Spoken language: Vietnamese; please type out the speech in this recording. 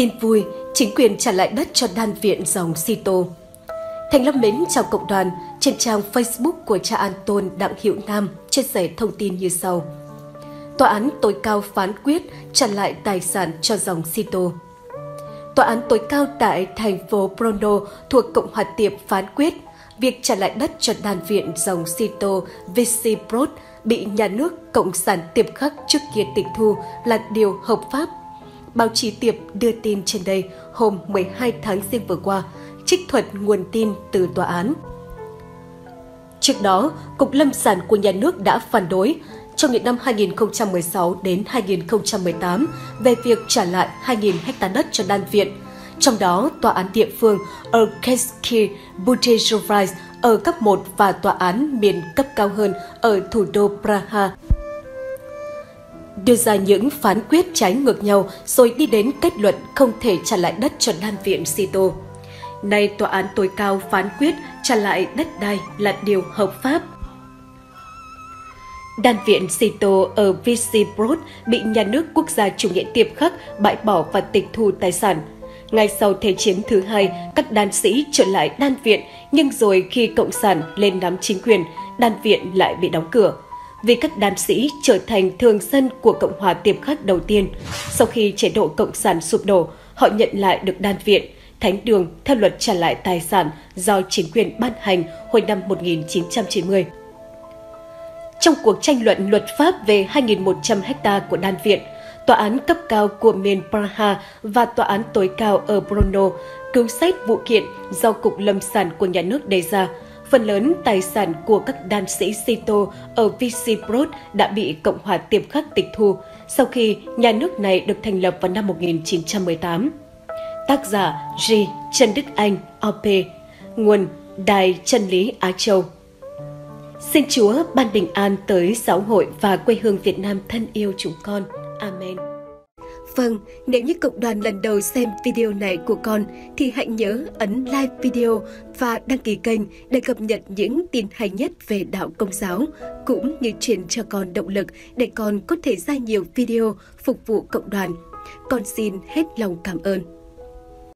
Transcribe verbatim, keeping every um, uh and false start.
Tin vui, chính quyền trả lại đất cho đan viện dòng Sito. Thành lâm mến chào cộng đoàn, trên trang Facebook của cha An Tôn Đặng Hữu Nam chia sẻ thông tin như sau. Tòa án tối cao phán quyết trả lại tài sản cho dòng Sito. Tòa án tối cao tại thành phố Brno thuộc Cộng hòa Tiệp phán quyết việc trả lại đất cho đan viện dòng Sito Visibrod bị nhà nước Cộng sản Tiệp Khắc trước kia tịch thu là điều hợp pháp. Báo chí Tiệp đưa tin trên đây hôm mười hai tháng Giêng vừa qua, trích thuật nguồn tin từ tòa án. Trước đó, Cục Lâm sản của nhà nước đã phản đối trong những năm hai nghìn không trăm mười sáu đến hai nghìn không trăm mười tám về việc trả lại hai nghìn ha đất cho đan viện. Trong đó, tòa án địa phương ở Krajinski Budějovice ở cấp một và tòa án miền cấp cao hơn ở thủ đô Praha đưa ra những phán quyết trái ngược nhau rồi đi đến kết luận không thể trả lại đất cho đan viện Sito. Nay tòa án tối cao phán quyết trả lại đất đai là điều hợp pháp. Đan viện Sito ở Visibrod bị nhà nước quốc gia chủ nghĩa Tiệp Khắc bãi bỏ và tịch thu tài sản. Ngay sau Thế chiến thứ hai, các đan sĩ trở lại đan viện, nhưng rồi khi Cộng sản lên nắm chính quyền, đan viện lại bị đóng cửa. Vì các đan sĩ trở thành thường dân của Cộng hòa Tiệp Khắc đầu tiên, sau khi chế độ Cộng sản sụp đổ, họ nhận lại được đan viện, thánh đường theo luật trả lại tài sản do chính quyền ban hành hồi năm một nghìn chín trăm chín mươi. Trong cuộc tranh luận luật pháp về hai nghìn một trăm ha của đan viện, tòa án cấp cao của miền Praha và tòa án tối cao ở Brno cứu xét vụ kiện do Cục Lâm sản của nhà nước đề ra. Phần lớn tài sản của các đan sĩ Sito ở Visibrod đã bị Cộng hòa Tiệp Khắc tịch thu sau khi nhà nước này được thành lập vào năm một nghìn chín trăm mười tám. Tác giả G. Trần Đức Anh, o pê, nguồn Đài Chân lý Á Châu. Xin Chúa ban bình an tới giáo hội và quê hương Việt Nam thân yêu chúng con. Amen. Vâng, nếu như cộng đoàn lần đầu xem video này của con thì hãy nhớ ấn like video và đăng ký kênh để cập nhật những tin hay nhất về đạo Công giáo, cũng như truyền cho con động lực để con có thể ra nhiều video phục vụ cộng đoàn. Con xin hết lòng cảm ơn.